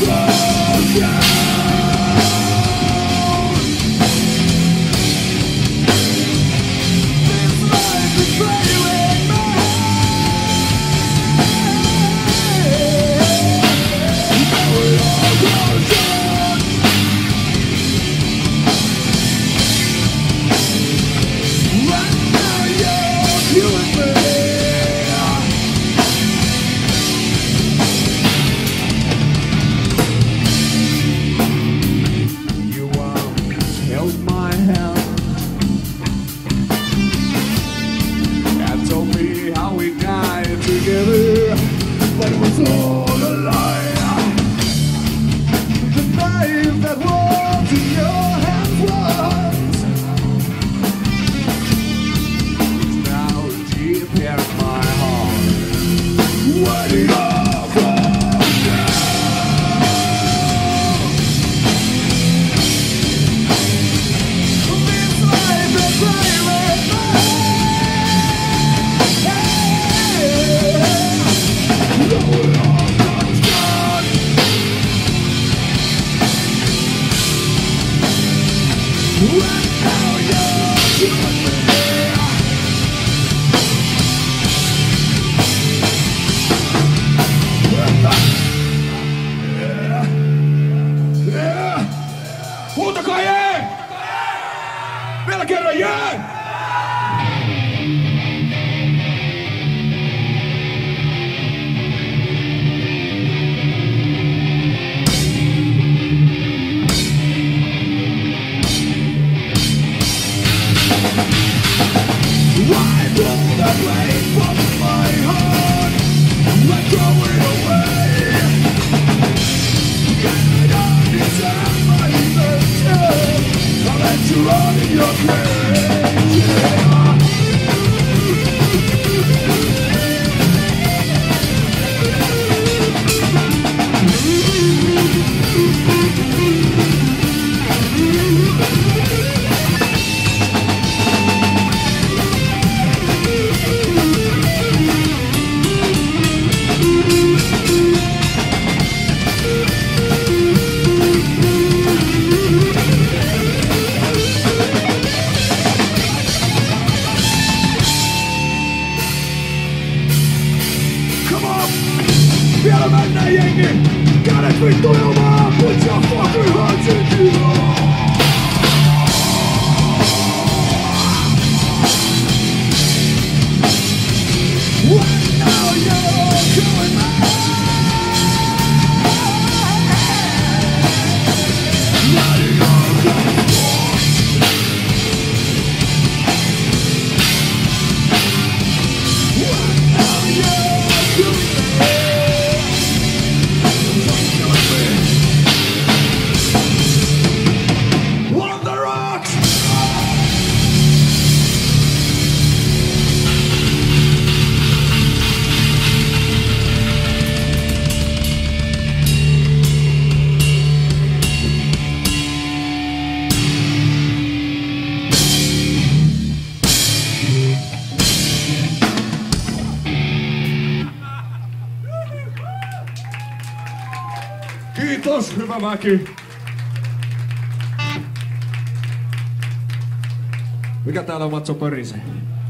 Huutakaa jee! Vielä kerran jee! I pull the blade from my heart, I throw it away. I don't deserve my emotion. I'll let you run in your grave. Vielä mennään jengi! Kädet vittu ilmaan! Put your fucking hands in the air! Right now you're going mad! Lighting up the sport! Right now you're going mad! Kiitos, hyvä väki. Mikä täällä on Matso pörisee?